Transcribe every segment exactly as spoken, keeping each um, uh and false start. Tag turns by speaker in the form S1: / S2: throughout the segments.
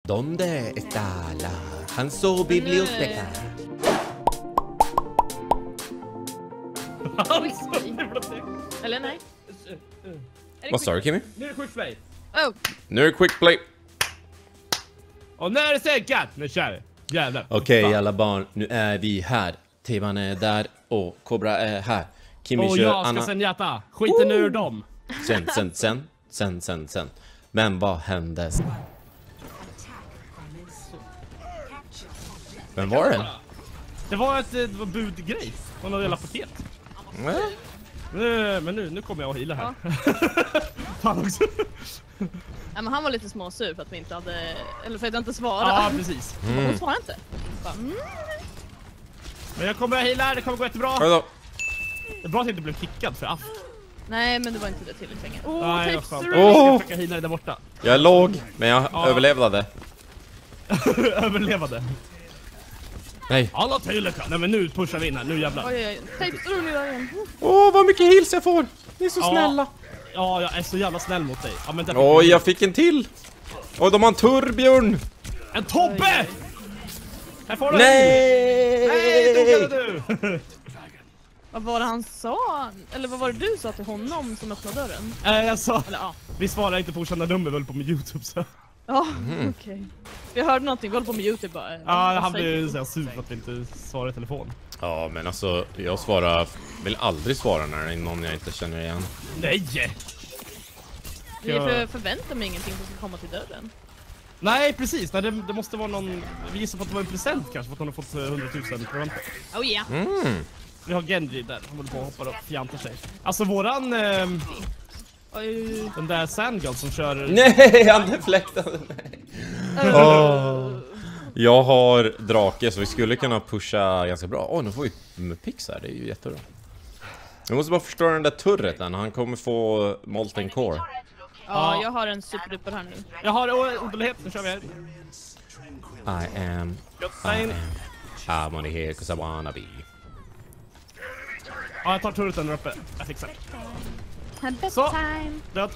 S1: Donde está la Hanso biblioteca?
S2: Eller nej?
S1: Vad sa du, Kimmy?
S3: Nu är det quick play.
S2: Oh.
S1: Nu är det quick play.
S3: Och när är det sänkat? Nu kör vi. Jävlar.
S1: Okej, okay, alla barn. Nu är vi här. Tevan är där och Cobra är här. Kimmy
S3: och
S1: kör
S3: jag ska
S1: Anna.
S3: sen hjärta. Skiten oh. ur dem.
S1: Sen, sen, sen. Sen, sen, sen. Men vad hände? Vem var det?
S3: Det var ett det var budgrej. Från någon jävla paket.
S1: Mm.
S3: Nu, men nu, nu kommer jag att heala här. Ja. Fan också.
S2: Ja, men han var lite småsur för att vi inte hade... Eller för att jag inte svarade.
S3: Ja, precis.
S2: Mm. Hon svarade inte. Bara, mm.
S3: Men jag kommer att heala här, det kommer gå jättebra.
S1: Hallå.
S3: Det är bra att jag inte blev kickad för aft.
S2: Nej, men det var inte det tillräckligt länge.
S3: Åh, oh,
S2: Nej,
S3: jag ska
S1: oh.
S3: försöka heala dig där borta.
S1: Jag är låg, men jag
S3: ja.
S1: överlevde.
S3: Överlevade.
S1: Nej.
S3: Alla tillräckligt. Nej, men nu pushar vi in här, nu jävlar.
S2: Oj, oj, oj.
S1: Åh, oh, vad mycket heals jag får. Ni är så
S3: ja.
S1: snälla.
S3: Ja, jag är så jävla snäll mot dig. Ja,
S1: Oj, oh, jag fick en till. Oj, de har en Turbjörn.
S3: En Tobbe! Här får du.
S1: Nej!
S3: Nej, tog du.
S2: Vad var det han sa? Eller vad var det du sa till honom som öppnade dörren?
S3: Äh, jag sa,
S2: Eller, ja.
S3: vi svarar inte på okända nummer väl på min YouTube så.
S2: Ja, mm. okej. Okay. Vi hörde någonting, vi håller på med YouTube bara.
S3: Ja, han blev så sur för att vi inte svarar i telefon.
S1: Ja, men alltså, jag svarar, vill aldrig svara när det är någon jag inte känner igen.
S3: Nej!
S2: Vi för, förväntar mig ingenting som ska komma till dörren.
S3: Nej, precis. Nej, det, det måste vara någon... Vi gissar på att det var en present kanske, för att hon har fått hundratusen kronor.
S2: Oh ja. Yeah.
S1: Mm.
S3: Vi har Genji där, han håller på och hoppar och fjantar sig. Alltså våran... Eh,
S2: Oj.
S3: Den där Sandgirl som kör...
S1: Nej, han deflektade mig. Oh. Jag har drake så vi skulle kunna pusha ganska bra. Åh, oh, nu får vi med pix här, det är ju jättebra. Vi måste bara förstöra den där turreten, han kommer få Molten Core.
S2: Ja, jag har en superduper här nu.
S3: Jag har odlighet, nu kör vi här.
S1: I am... I am... I'm only here because I wanna be.
S3: Ja, jag tar turreten där uppe. Jag fixar.
S2: Så,
S3: död.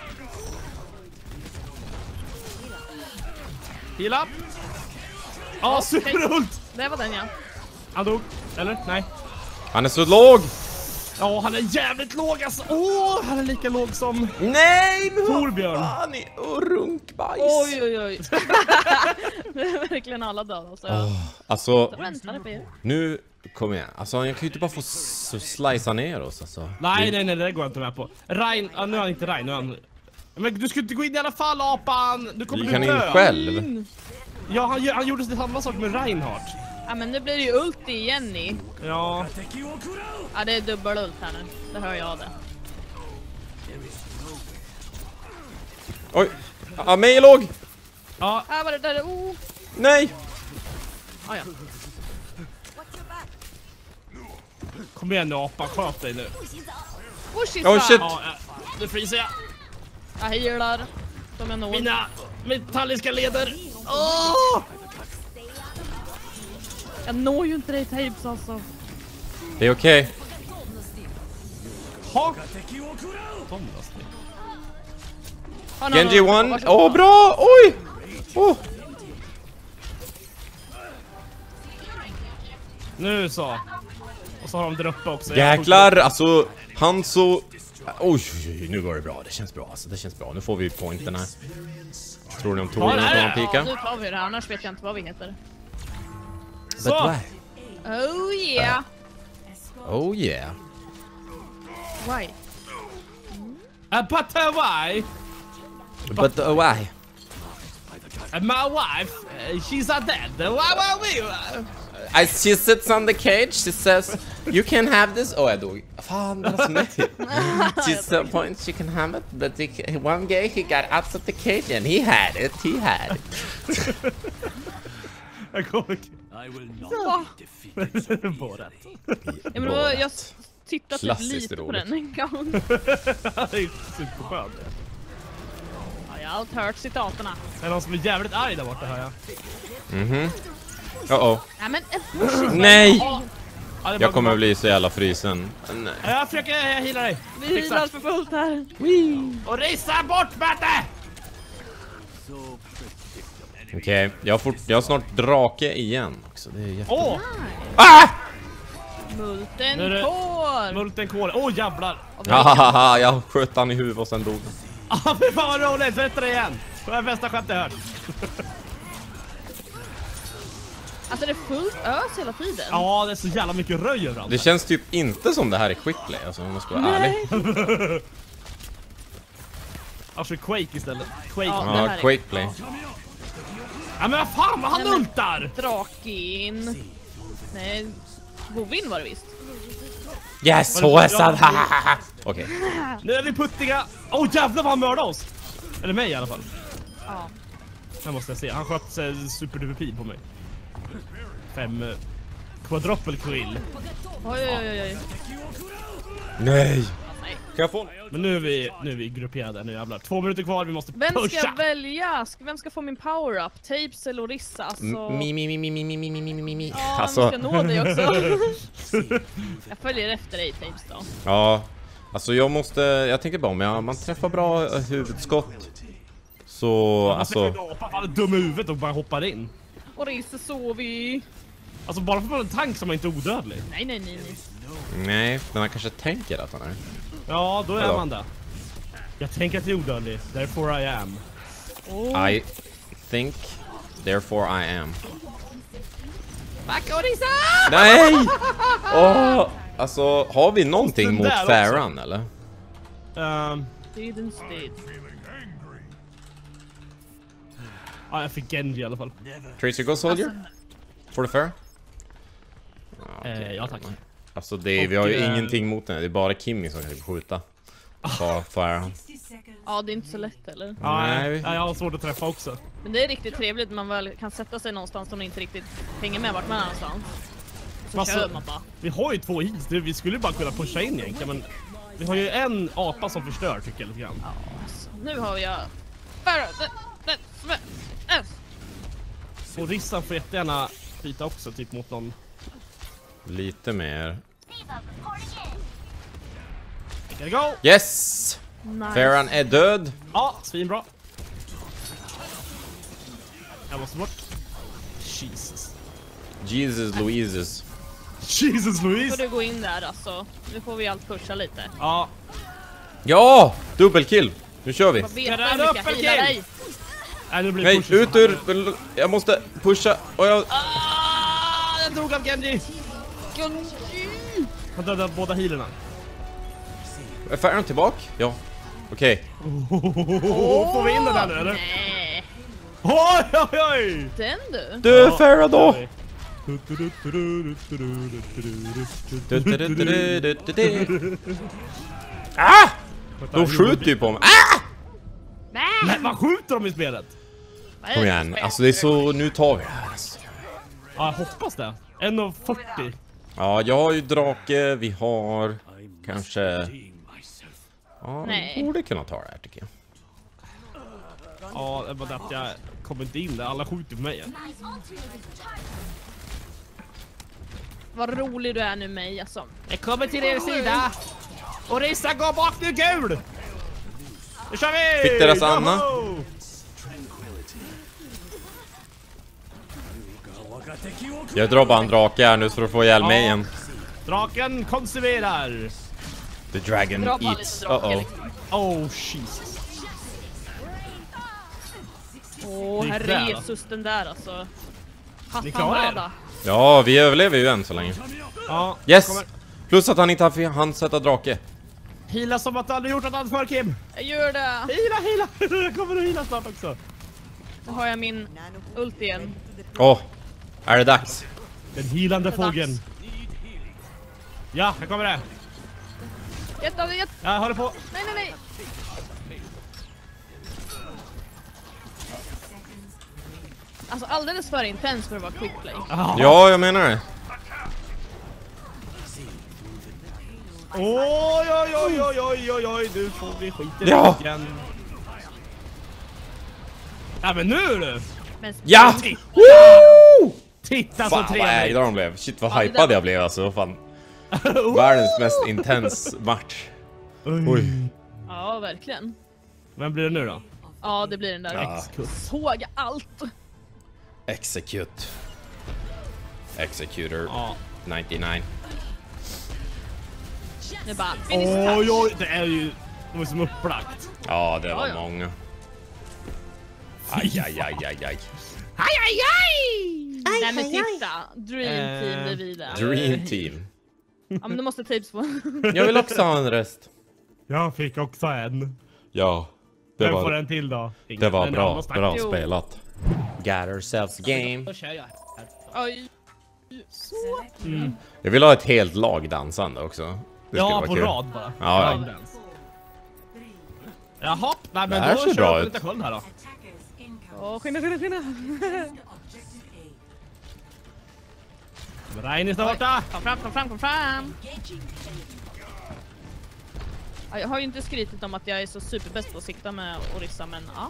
S3: Heal up. Ja, oh, superult.
S2: Det var den, ja.
S3: Han dog, eller? Nej.
S1: Han är så låg.
S3: Ja, oh, han är jävligt låg alltså. Åh, oh, han är lika låg som...
S1: Nej,
S3: Torbjörn.
S1: Han är runkbajs.
S2: Oj, oj, oj. Det är verkligen alla döda. Alltså,
S1: oh, alltså
S2: nu...
S1: nu kommer jag. Alltså, jag kan ju inte bara få slicea ner oss. Alltså.
S3: Nej, nej, nej, det går jag inte med på. Rein, ah, nu är han inte Rein, nu är han... Men du ska inte gå in i alla fall, apan. Du kommer
S1: du
S3: du
S1: kan
S3: dö.
S1: in själv.
S3: Ja, han, han gjorde samma sak med Reinhardt.
S2: Ja, men nu blir det ju ulti igen ni.
S3: Ja.
S2: Ja, det är dubbel ult här nu. Det hör jag det.
S1: Oj. Ja, mig är låg.
S3: Ja.
S2: Här var det där. Oh.
S1: Nej.
S2: Ah, ja.
S3: Kom igen nu, apan. Sköt dig nu.
S2: Oh shit.
S1: Oh, shit.
S3: Ja, nu fryser jag.
S2: Jag healar. Som jag når.
S3: Mina metalliska leder. Åh!
S2: Jag når ju inte dig, Tapes, alltså.
S1: Det är okej.
S3: Ha!
S1: Genji one. Åh, oh, bra! Oj! Oh.
S3: Nu så. Och så har de där uppe också.
S1: Jäklar, alltså han så... Oj, nu går det bra. Det känns bra. Alltså, det känns bra. Nu får vi pointen här. Tror ni om Torbjörn kommer pika?
S2: Ja, nu tar vi det här. Annars vet jag inte vad vi heter.
S1: Så.
S2: Oh yeah.
S1: Uh, oh yeah.
S2: Why?
S3: Uh, but uh, why?
S1: But uh, why?
S3: Uh, my wife, uh, she's a dead. Uh, why why we? Uh,
S1: I, she sits on the cage. She says, "You can have this." Oh, jag dog. Fan, that's me. She's a point. She can have it. But the, one guy he got out of the cage and he had it. He had it.
S3: Jag kommer
S4: I will not be defeated.
S3: Båda.
S2: Ja, men då, jag tittat typ lite på den en gång.
S3: Det är superskönt.
S2: Ja, jag har allt hört citaterna.
S3: Det är någon som är jävligt arg där borta, hör jag.
S1: Mhm. Uh-oh.
S2: Ja, men ett
S1: Nej!
S3: Ja,
S1: Jag kommer bli så jävla frysen. Nej.
S3: Jag försöker heala dig.
S2: Vi healar för fullt här.
S3: Och resa bort, Matte!
S1: Okej, okay, jag, fort, jag har snart drake igen också. Det är jätte...
S3: Åh!
S1: Ah!
S2: Multenkår!
S3: Multenkår. Åh oh, jävlar!
S1: Hahaha, jag sköt han i huvudet och sen dog han.
S3: Ah, fy fan vad roligt! Berätta det igen! Det var det bästa skämt jag hört.
S2: Alltså det är fullt ös hela tiden.
S3: Ja, det är så jävla mycket röj överallt.
S1: Det känns typ inte som det här är quickplay, alltså om jag ska vara
S2: Nej.
S1: ärlig.
S3: Alltså Quake istället. Quake.
S2: Ja.
S3: Ja,
S2: det
S1: Ja,
S2: här är-
S1: quickplay.
S3: men vad fan vad han
S2: Nej, men-
S3: ultar!
S2: Drakin. Nej, Govin var det visst.
S1: Yes,
S3: Var det-
S1: H S A!
S3: ja.
S1: Okej.
S3: Nu är vi puttiga. Åh oh, jävlar vad han mördade oss! Eller mig i alla fall.
S2: Ja.
S3: Jag måste se. Han sköt sig superduper pil på mig. Fem uh, quadruple kill.
S2: Oj, oj, oj, oj.
S1: Nej!
S2: Nej.
S1: Kan jag få...
S3: Men nu är vi nu är vi grupperade nu jävlar. Två minuter kvar, vi måste
S2: Vem ska
S3: pusha.
S2: jag välja? Ska- Vem ska få min power-up? Tapes eller Orissa? Alltså...
S1: Mi, mi, mi, mi, mi, mi, mi, mi, mi, mi, mi.
S2: Ja,
S1: Alltså,
S2: vi ska nå dig också. Jag följer efter dig, Tapes då.
S1: ja. Alltså jag måste, jag tänker bara om jag, man träffar bra eh, huvudskott. Så, alltså...
S3: Alltså... Han är dum i huvudet och bara hoppar in.
S2: Orissa sov vi.
S3: Alltså bara för att man har en tank som är inte odödlig.
S2: Nej, nej, nej, nej.
S1: Nej, men han kanske tänker att han är.
S3: Ja, då är
S1: Vadå?
S3: man det. Jag tänker att jag är odödlig. Therefore I am.
S2: Oh.
S1: I think, therefore I am.
S2: Back Orissa!
S1: Nej! Åh! Alltså, har vi någonting
S3: Den
S1: mot
S3: där också.
S1: Farron eller?
S3: Um,
S2: Didn't stay.
S3: ja, jag fick Genji i alla fall.
S1: Tracer Go Soldier? For the fair?
S3: Eh, ja, tack.
S1: Alltså det,
S3: Och,
S1: vi har ju
S3: eh,
S1: ingenting mot den, det är bara Kimmy som kan skjuta. På Farron.
S2: Ja, det är inte så lätt eller?
S3: Ja,
S1: Nej, vi-
S3: ja, jag har svårt att träffa också.
S2: Men det är riktigt trevligt när man väl kan sätta sig någonstans som man inte riktigt hänger med vart man är någonstans. Så
S3: Alltså-
S2: kör man bara.
S3: Vi har ju två hits, det- vi skulle bara kunna pusha in egentligen, men vi har ju en apa som förstör tycker jag lite grann.
S2: Alltså, nu har jag...
S3: Och Rissan får jättegärna byta också, typ mot någon...
S1: Lite mer.
S3: Gotta go!
S1: Yes!
S2: Nice.
S1: Farron är död.
S3: Ja, svinbra. Jag måste bort. Jesus.
S1: Jesus Louises.
S3: Jesus
S2: Får
S3: Louise!
S2: du gå in där alltså. Nu får vi allt pusha lite.
S3: Ja,
S1: Ja! Dubbelkill! Nu kör vi!
S2: Jag vet
S3: Ska det
S2: hur
S3: här
S2: mycket jag
S3: upp,
S2: healar
S3: eller?
S2: dig.
S3: nej nu blir
S1: Nej,
S3: pushen
S1: ut
S3: så här.
S1: ur... Jag måste pusha och jag...
S3: Ah, jag dog av Genji! Han dödade båda healerna.
S1: Är Farron tillbaka? Ja. Okej.
S3: Oh, får vi in den där nu eller?
S2: Nej,
S3: Oj, oj, oj!
S2: den du.
S1: Du,
S3: Ja,
S1: Farron då!
S3: oj.
S1: Ah! De skjuter ju på mig. Ah!
S3: Nej, vad skjuter de i spelet?
S1: Kom igen, alltså det är så... Nu tar vi det här alltså.
S3: Ja, jag hoppas det. en fyrtio.
S1: Ja, jag har ju drake, vi har... Kanske... Ja,
S2: Nej.
S1: vi borde kunna ta det här tycker jag.
S3: Ja, det var det att jag kommer inte in där. Alla skjuter på mig.
S2: Vad rolig du är nu mig alltså.
S3: Jag kommer till er sida. Och Rissa, gå bak nu, gul! Nu kör vi!
S1: Fick deras Anna.
S3: Joho!
S1: Jag drar bara en drake här nu för att få ihjäl mig
S3: Ja.
S1: igen.
S3: Draken konsumerar.
S1: The dragon
S2: Dra bara
S1: eats.
S2: lite drake
S1: Uh-oh.
S2: liksom.
S3: Oh, Jesus.
S2: Åh,
S3: Gick det,
S2: herre
S3: då?
S2: Jesus, den där alltså.
S3: Ni klarar er?
S2: Hattan
S1: Ja, vi överlever ju än så länge.
S3: Ja,
S1: Yes!
S3: kommer.
S1: Plus att han inte har hann sätta drake.
S3: Hila som att du aldrig gjort något annat för, Kim.
S2: Jag gör det.
S3: Hila, hila. Jag kommer att hila snart också.
S2: Nu har jag min ult igen.
S1: Åh, oh, är det dags?
S3: Den hilande
S2: Det är dags.
S3: fågeln. Ja, här kommer det.
S2: Jätte, jätte.
S3: Jag håller på.
S2: Nej, nej, nej. Alltså alldeles för intens för att vara quick play.
S3: Ja.
S1: Ja, jag menar det.
S3: Oj, oj, oj, oj, oj, oj, oj. Nu får vi skiten
S1: Ja.
S3: igen. Ja, men nu du.
S2: Men
S1: Ja!
S3: Titta,
S1: Woo!
S3: Titta så
S1: Fan vad
S3: trevligt.
S1: ägda de blev. Shit vad
S2: Ja, det
S1: hypad
S2: där-
S1: jag blev alltså. Fan. Världens mest intens match. Oj.
S2: ja, verkligen.
S3: Vem blir det nu då?
S2: Ja, det blir den där.
S1: Ja.
S3: X-kutt.
S2: Såg allt.
S1: Execute. Executor
S3: Ja.
S1: nittionio.
S2: Det är bara finish
S3: Oj,
S2: touch.
S3: oj, det är ju... Det var som upplagt.
S1: Ja, det var
S2: Ja, ja.
S1: många. Aj, aj, aj, aj, aj.
S3: Aj, aj, aj!
S2: Nej men titta, Dream Team
S3: Eh,
S2: det är vi där.
S1: Dream Team.
S2: Ja men du måste tips på.
S1: Jag vill också ha en röst.
S3: Jag fick också en.
S1: Ja, det
S3: Vem får
S1: var,
S3: en till då? Ingen.
S1: det var
S3: Men
S1: bra.
S3: annars tack.
S1: Bra
S2: Jo.
S1: spelat. Got ourselves a game.
S3: Då kör jag.
S2: Oj. Så.
S3: Mm.
S1: Jag vill ha ett helt lag dansande också. Det skulle
S3: Ja,
S1: vara
S3: på
S1: kul.
S3: rad bara.
S1: Ja, ja.
S3: Linedance. Jaha, nej men
S1: Det här
S3: då
S1: ser
S3: kör
S1: bra
S3: jag på
S1: ut.
S3: lite sköld här då.
S2: Åh, skynda, skynda, skynda.
S3: Reine är borta!
S2: Kom fram, kom fram, kom fram. Ja, jag har ju inte skrytit om att jag är så superbäst på att sikta med Orisa, men ja.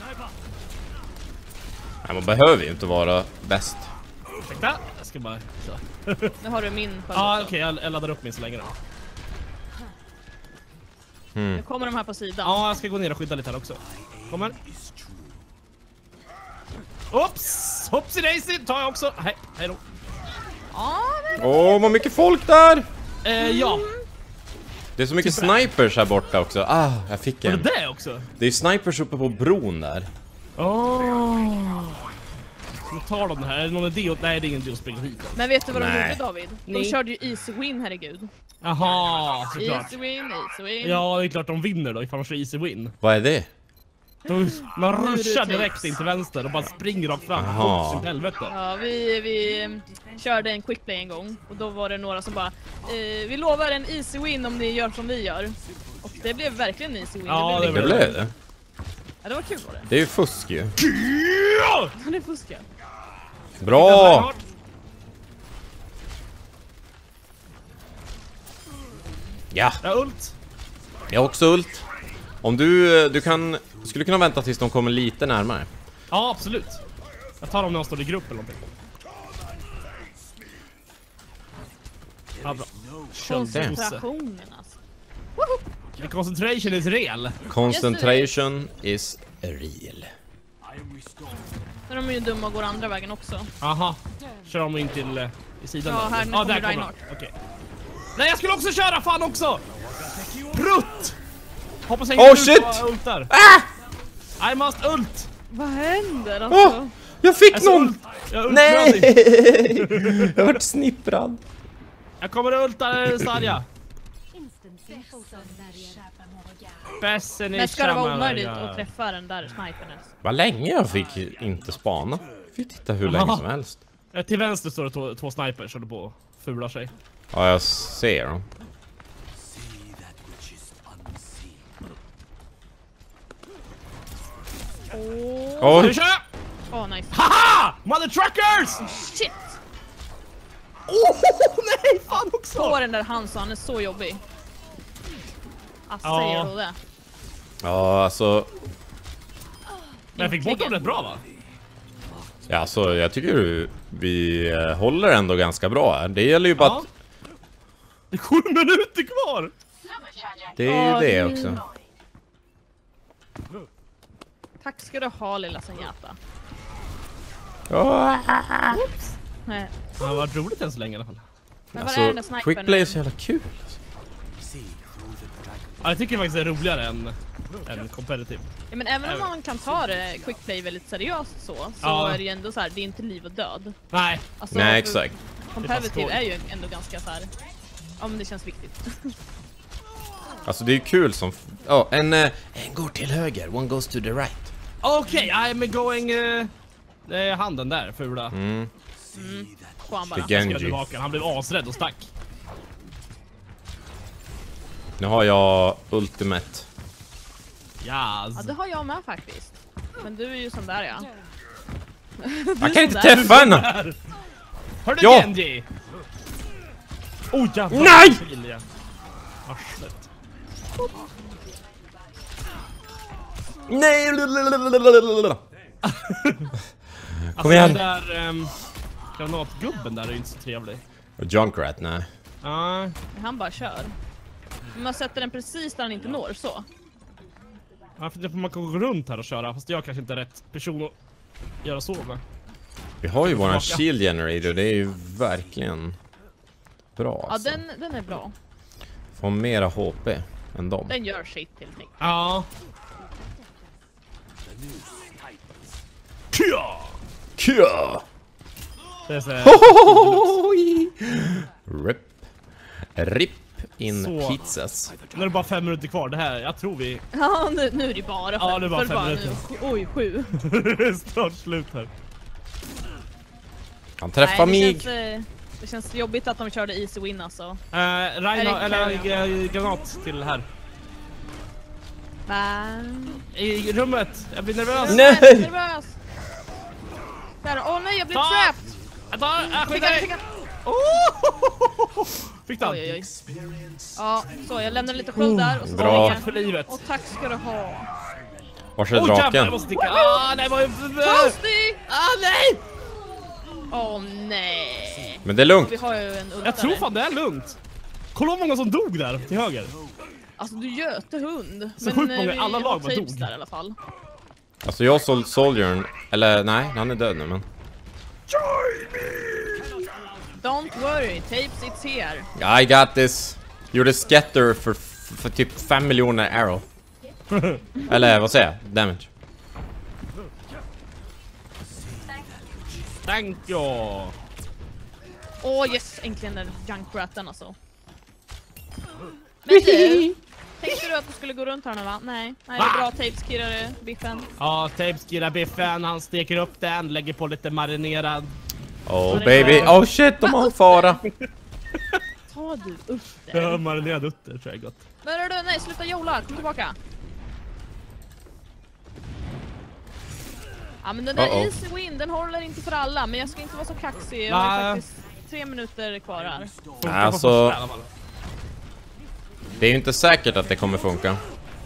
S1: Nej, man behöver ju inte vara bäst.
S3: Ursäkta, jag ska bara... Ja,
S2: Nu har du min sköld
S3: ah,
S2: också.
S3: okej, jag, jag laddar upp min så länge då.
S2: Nu kommer de här på sidan.
S3: Ja, jag ska gå ner och skydda lite här också. Kommer. Oops! Hoppsi daisy tar jag också. Hej, hej då.
S2: Ja, men
S1: Åh, vad mycket folk där!
S3: Eh, ja.
S1: Det är så mycket snipers här borta också. Ah, jag fick
S3: Var det
S1: en.
S3: det också?
S1: Det är snipers uppe på bron där.
S3: Åh. Nu tar de det här. Är det någon idé? Nej, det är ingen idé att springa hit.
S2: Men vet du vad de
S1: Nej.
S2: gjorde, David? De
S3: Nej.
S2: körde ju easy win, herregud.
S3: Jaha, såklart.
S2: Easy win, easy win.
S3: Ja, det är klart de vinner då ifall de kör easy win.
S1: Vad är det?
S3: De, man
S2: Nu är det
S3: ruschar
S2: tips.
S3: direkt in till vänster och bara springer rakt fram.
S1: Jaha.
S3: Åt sitt helvete.
S2: Ja, vi, vi mm, körde en quick play en gång och då var det några som bara eh, vi lovar en easy win om ni gör som vi gör. Och det blev verkligen en easy win.
S3: Ja,
S2: det, blev
S1: Det
S3: blev
S1: blev det.
S2: ja, det var kul var det.
S1: Det är ju fusk ju.
S3: Ja!
S2: Ja, det fuskar.
S1: Bra! Ja,
S3: Jag har ult.
S1: jag har också ult. Om du, du kan, skulle kunna vänta tills de kommer lite närmare.
S3: Ja, absolut. Jag tar dem när de står i grupp eller någonting. Ja, bra.
S2: Koncentrationen alltså.
S3: The concentration is real.
S1: Concentration is real.
S2: Men de är ju dumma och går andra vägen också.
S3: Aha. Kör de in till eh, i sidan
S2: Ja,
S3: där.
S2: här, nu
S3: Ja,
S2: kommer
S3: där kommer
S2: Reinhardt.
S3: de. Okej. Nej, jag skulle också köra fan också! Prutt! Hoppas jag
S1: Oh,
S3: inte
S1: shit!
S3: ut- ultar.
S1: Ah!
S3: I must ult!
S2: Vad händer alltså?
S1: Åh, jag fick
S3: Jag är så
S1: någon!
S3: ult. Jag är
S1: Nej!
S3: ultblödig.
S1: Jag vart snipprad.
S3: Jag kommer att ulta Sarja. Bässen i
S2: Men ska det vara omöjligt
S3: Shamanaya.
S2: att träffa den där snipern ens?
S1: Vad länge jag fick inte spana. Jag fick titta hur länge som helst.
S3: Eh, Till vänster står det två, två snipers håller på och fular sig.
S1: Ja, jag ser dem.
S2: Åh,
S3: Nu
S1: Oj!
S3: kör jag!
S2: oh, nice.
S3: Haha! Mother truckers!
S2: Shit!
S3: Oh, nej, fan också!
S2: På den där Hansa, han är så jobbig. Alltså,
S3: Ja.
S2: säger du det?
S1: Ja, alltså...
S3: Men jag fick bort dem rätt bra va?
S1: Ja, alltså jag tycker vi eh, håller ändå ganska bra här. Det gäller ju bara
S3: Ja.
S1: att...
S3: Det är sju minuter kvar!
S1: Det är ju
S2: Ja,
S1: det
S2: det-
S1: också.
S2: Tack ska du ha, lilla Senjata.
S1: Ja,
S2: Nej.
S3: Det har varit roligt än så länge i alla fall.
S2: Men vad är den där
S1: alltså,
S2: snipern?
S1: quickplay är så jävla kul.
S3: Ja, jag tycker faktiskt det är roligare än, än competitive.
S2: Ja, men även om man kan ta det quickplay väldigt seriöst så, så
S3: Ja.
S2: är det ju ändå så här, det är inte liv och död.
S3: Nej,
S2: Alltså,
S1: Nej,
S2: för
S1: exakt.
S2: Competitive
S3: Det är bara
S2: är ju ändå ganska så här. Ja, men det känns viktigt.
S1: Alltså det är ju kul som... Ja, en, eh, en går till höger, one goes to the right.
S3: okej, I'm going... Uh, eh, handen där, fula.
S1: Mm,
S2: På han bara.
S1: det är
S3: Jag ska
S1: Genji.
S3: tillbaka. Han blev asrädd och stack.
S1: Nu har jag ultimate.
S2: Ja,
S3: Yes.
S2: det har jag med faktiskt. Men du är ju sån där, ja.
S1: Jag kan inte
S2: sån där.
S1: träffa henne!
S3: Hörde
S1: Ja.
S3: Genji? Oh jävlar.
S1: Nej!
S3: Vilja. Arslet.
S1: Nej!
S3: Alltså
S1: igen.
S3: den där um, granatgubben där är ju inte så trevlig.
S1: Junkrat, nej.
S3: Ja.
S2: Han bara kör. Men man sätter den precis där han inte når, så.
S3: Ja, för det får man kan gå runt här och köra, fast jag kanske inte är rätt person att göra så med.
S1: Vi har ju våran shield generator, det är ju verkligen bra
S2: Ja,
S1: alltså.
S2: den, den är bra.
S1: Får mera H P än dem.
S2: Den gör shit till mig.
S3: Ja. Kja!
S1: Kja!
S3: Det är så här,
S1: Hohohohoi! Rip. Rip in
S3: Så.
S1: pizzas.
S3: nu är det bara fem minuter kvar. Det här, jag tror vi...
S2: Ja, nu, nu är det bara fem.
S3: Ja, det är bara
S2: För
S3: fem
S2: nu.
S3: minuter.
S2: Oj, sju.
S3: det är snart slut här.
S1: Han träffar
S2: Nej, det
S1: mig.
S2: känns, eh, det känns jobbigt att de körde easy win alltså.
S3: Uh, Raina,
S2: Eller-
S3: eller äh, granat till här.
S2: Men...
S3: I rummet. Jag blir nervös.
S1: Nej!
S2: Jag är nervös. Där, åh nej, jag blev
S3: Ta!
S2: trapped!
S3: Jag tar... Äh,
S2: Fick
S3: skjuter
S2: han,
S3: dig!
S2: fick han.
S3: Oh! Fick den?
S2: Oj, oj, oj. Ja, så jag lämnar lite sköld där och så
S1: Bra.
S2: springer
S3: Tack för livet.
S2: jag. Och tack ska du ha.
S1: Vars är
S3: Åh jävlar, jag
S1: draken?
S3: måste sticka. Ah, nej, vad...
S2: Toasty!
S3: Ah, nej!
S2: Åh nej.
S1: Men det är lugnt.
S2: Vi har ju en ultare.
S3: Jag tror fan det är lugnt. Kolla hur många som dog där till höger.
S2: Alltså du göte hund.
S3: Så sjukt
S2: eh,
S3: många,
S2: vi
S3: alla
S2: har
S3: lag bara
S2: tapes
S3: dog.
S2: där i alla fall.
S1: Alltså jag såld Soldiern. Eller nej, han är död nu men.
S2: Don't worry, tapes it's here.
S1: I got this. Gjorde scatter för, för typ fem miljoner arrow. Eller vad säger jag? Damage.
S3: Thank you.
S2: Åh yes, äntligen är junkratten alltså. Men du, tänkte du att du skulle gå runt här nu va? Nej, nej det är bra tapes kirrare, biffen.
S3: Ja, tapes killar biffen. Han steker upp den, lägger på lite marinerad.
S1: Oh baby, oh shit, de har fara.
S2: Ta du upp
S3: Ja,
S2: det.
S3: marinerad utter tror jag är gott.
S2: Men är du, nej sluta jola, kom tillbaka. Ja men den där
S1: Uh-oh.
S2: easy win, den håller inte för alla. Men jag ska inte vara så kaxig, jag har
S3: Nej.
S2: faktiskt tre minuter kvar här.
S3: Funkar
S1: Alltså-
S3: på första i alla fall.
S1: Det är ju inte säkert att det kommer funka.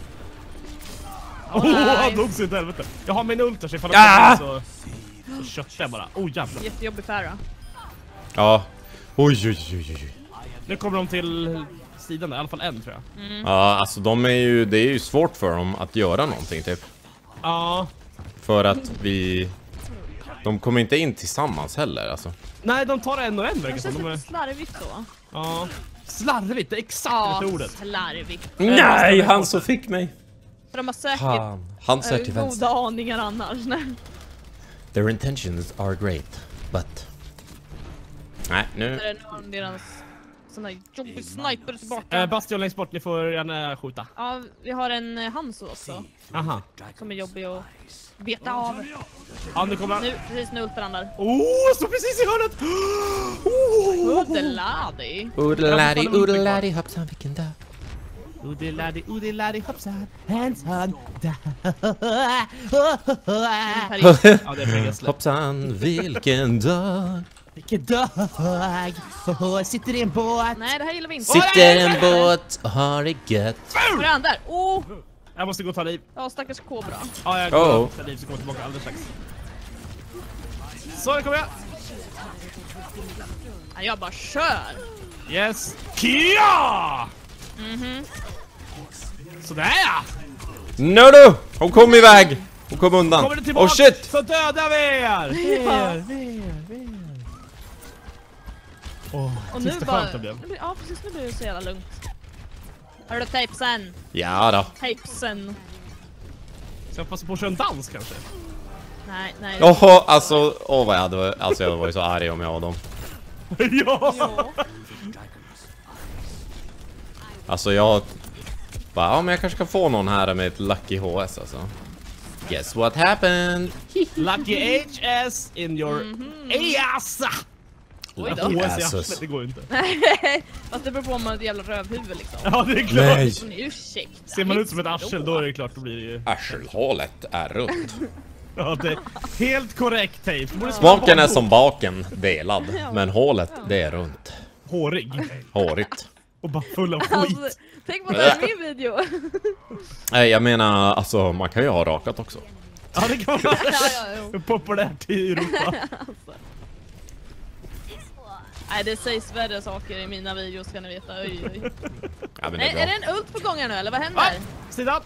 S3: Åh,
S2: nice.
S3: han dog så i helvete. Jag har min ulter så ifall
S1: Ah!
S3: han kommer så... Så köttar jag bara. Oh jävlar.
S2: Jättejobbig färra.
S1: Ja. Oj oj oj oj. oj.
S3: Nu kommer de till sidan där, i alla fall en tror jag.
S1: Ja, alltså de är ju, det är ju svårt för dem att göra någonting typ.
S3: Ja.
S1: För att vi... De kommer inte in tillsammans heller alltså.
S3: Nej, de tar en och en verkar
S2: Det
S3: som.
S2: känns
S3: De är...
S2: lite slarvigt så.
S3: Ja. Slarvigt, det är exakt
S2: Ja,
S3: det ordet.
S2: slarvigt.
S1: Nej, han som fick mig.
S2: För de har säkert
S1: Han. Han ser
S2: eh,
S1: till vänster.
S2: goda aningar annars. Nej.
S1: Their intentions are great, but... Nej, nu...
S2: Där är någon deras sån där jobbig sniper tillbaka.
S3: Eh, Bastion längst bort, ni får gärna skjuta.
S2: Ja, vi har en eh, Hanzo också.
S3: Aha.
S2: Som är jobbig att beta av.
S3: Ja, nu kommer han.
S2: Nu, precis nu ultar han där.
S3: Oh, står precis i hörnet! Oh!
S2: Udeladi.
S1: Udeladi, udeladi, hoppsan vilken dag.
S3: Udeladi, udeladi, hoppsan, handsson.
S2: Paris.
S3: Ja, det är fängelse.
S1: Hoppsan vilken dag.
S3: Vilken dag! Oh, sitter i en båt.
S2: Nej, det här gillar vi inte.
S1: Sitter en båt och har det gött.
S2: Var är han där? Oh!
S3: Jag måste gå och ta liv.
S2: Ja, stackars kobra.
S3: Ja, jag går
S1: Oh.
S3: och tar liv så kommer jag tillbaka alldeles strax. Så, nu kommer jag.
S2: Ja, jag bara kör.
S3: Yes. Kia! Mhm. Sådär ja!
S1: No du! Hon kom iväg! Hon kom undan.
S3: Kommer du tillbaka
S1: Oh shit!
S3: så dödar vi er!
S2: Ja.
S3: Åh,
S2: Och nu
S3: tyst och
S2: bara...
S3: skönt det blev.
S2: nu blir- Ja, precis. Nu blir det så jävla lugnt. Hör du tapesen?
S1: Ja då.
S2: Tapesen.
S3: Ska jag passa på att köra en dans kanske?
S2: Nej, nej.
S1: Åh, alltså, åh vad jag hade, alltså jag var ju så arg om jag var dem.
S3: ja!
S2: Ja.
S1: Alltså jag bara, ja men jag kanske kan få någon här med ett Lucky H S alltså. Guess what happened?
S3: Lucky H S in your ass!
S2: Oj då.
S3: H S i
S1: Asses.
S3: arslet, det går ju inte.
S2: Fast det beror på om man har ett jävla rövhuvud liksom.
S3: Ja, det är klart.
S1: Nej.
S2: Men ursäkta.
S3: Ser man ut som ett arsel, då är det klart, då blir det ju...
S1: Arselhålet är runt.
S3: Ja, det är helt korrekt, Tape. Du borde
S1: Smaken
S3: skriva
S1: är
S3: bak-
S1: som baken delad, men hålet det är runt.
S3: Hårig.
S1: Hårigt.
S3: Och bara full av skit.
S2: Alltså, tänk på det här min video.
S1: Nej jag menar, alltså man kan ju ha rakat också.
S3: Ja, det kan man.
S2: Ja, ja, jo.
S3: Populärt i Europa.
S2: Nej, det sägs värre saker i mina videos ska ni veta. Oj, oj.
S1: Ja men det
S2: Nej,
S1: är
S2: är det
S1: bra.
S2: en ult på gång här nu eller vad händer?
S3: Ah, sidan.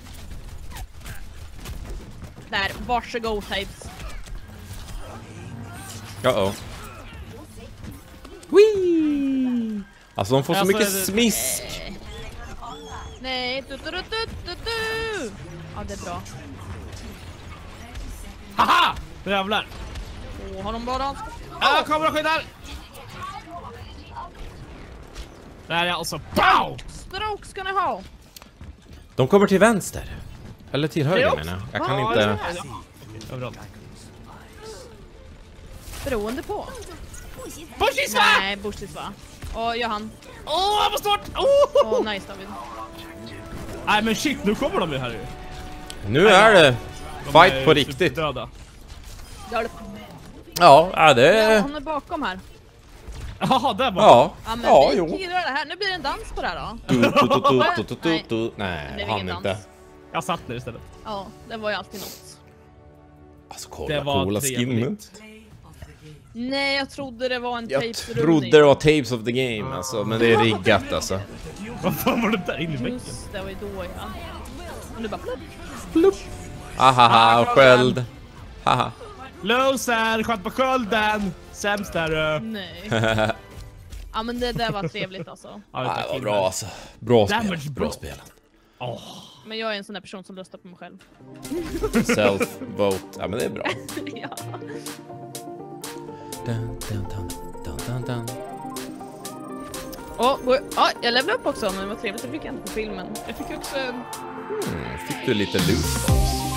S2: Där, varsågod tapes.
S1: Uh-oh. Whee! Alltså de får så
S3: Alltså,
S1: mycket
S3: är det-
S1: smisk.
S2: Nej, du, du, du, du, du, du. Ja, det är bra.
S3: Haha! Nu jävlar.
S2: Åh, har de bara...
S3: Ah, kommer och skyddar! Där är alltså. Pow!
S2: Stroke ska ni ha.
S1: De kommer till vänster. Eller till höger
S3: också?
S1: menar jag. Jag kan
S3: Ja,
S1: inte...
S3: ja, ja. Överallt.
S2: Beroende på.
S3: Bushisva!
S2: Nej, Bushisva. Och Johan.
S3: Åh, oh, vad stort!
S2: Åh,
S3: Oh!
S2: oh, nice David.
S3: Nej men shit, nu kommer de ju här ju.
S1: Nu är det
S3: De
S1: fight
S3: är
S1: på riktigt.
S3: superdöda.
S2: Hjälp.
S1: Ja, ja det
S2: Ja,
S1: är...
S2: hon är bakom här.
S3: Jaha, där var
S1: Ja,
S2: Ja, men
S1: ja,
S2: vi
S1: jo.
S2: killar det här. Nu blir det en dans på det här då.
S1: Du, tu, tu, tu, tu, tu,
S2: Nej.
S1: tu.
S2: Det
S1: Nej,
S2: blev
S1: han
S2: ingen
S1: inte.
S2: dans.
S3: Jag satt ner istället.
S2: Ja, det var ju alltid något.
S1: Alltså
S3: Det
S1: kolla
S3: var
S1: coola
S3: trevligt.
S1: skinnet.
S2: Nej, jag trodde det var en
S1: Jag
S2: tejprullning.
S1: trodde det var tapes of the game alltså, men det är riggat alltså.
S3: Vad fan var det där inne i bänken?
S2: Just det, var ju då ja. Och nu bara plupp.
S1: Ahaha, sköld. Haha.
S3: Loser, sköt på skölden! Sämst där. Uh.
S2: Nej. Ja, men det där var trevligt alltså.
S3: Ja,
S1: Ja, det var bra alltså. Bra
S3: Damage
S1: spel,
S3: bro.
S1: bra spel.
S3: Oh.
S2: Men jag är en sån där person som röstar på mig själv.
S1: Self-vote, ja men det är bra.
S2: Ja.
S1: Dun, dun, dun, dun, dun, dun.
S2: Och, och, ja, jag levlade upp också, men det var trevligt. Jag fick inte på filmen. Jag fick också...
S1: Mm, fick du lite loot?